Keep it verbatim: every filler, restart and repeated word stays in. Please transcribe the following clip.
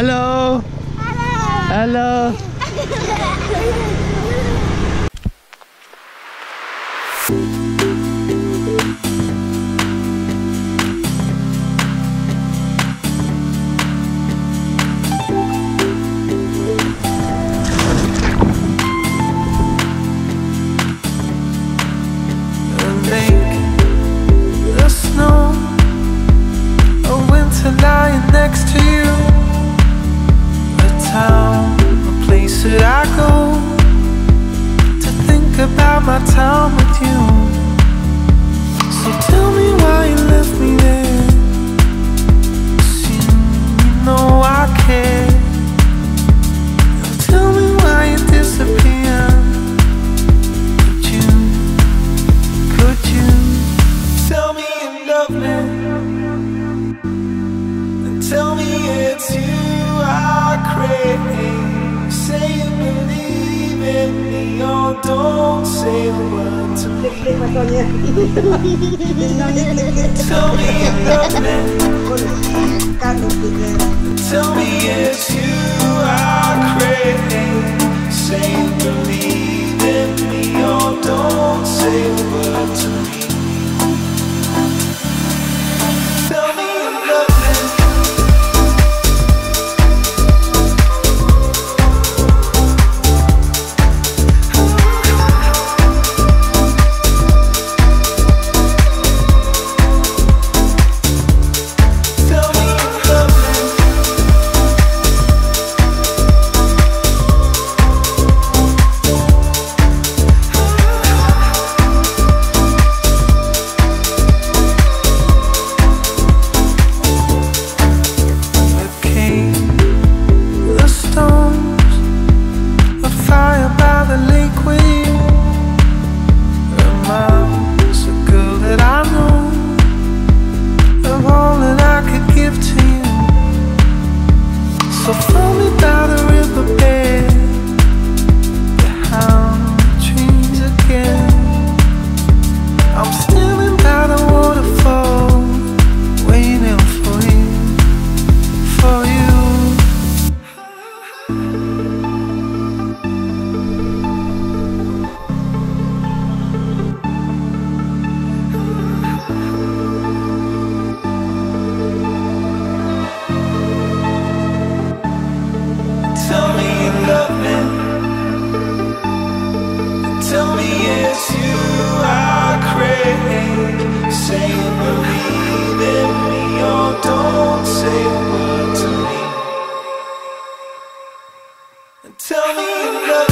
Halo. Halo. Lying next to you, a town, a place that I go to think about my time with you. So tell me why you left me there. Seem you know I care. And tell me why you disappeared. Could you, could you tell me you love me? Tell me it's you I crave. Say you believe in me or don't say a word to me. Tell me you love me. Tell me it's you I crave. Say you believe in me or don't say a word to me. Tell me you love me. So throw me by the riverbed, behind the trees again. I'm standing by the waterfall, waiting for you, for you. Tell me you love me. Tell me it's you I crave. Say you believe in me or don't say a word to me. And tell me you love me.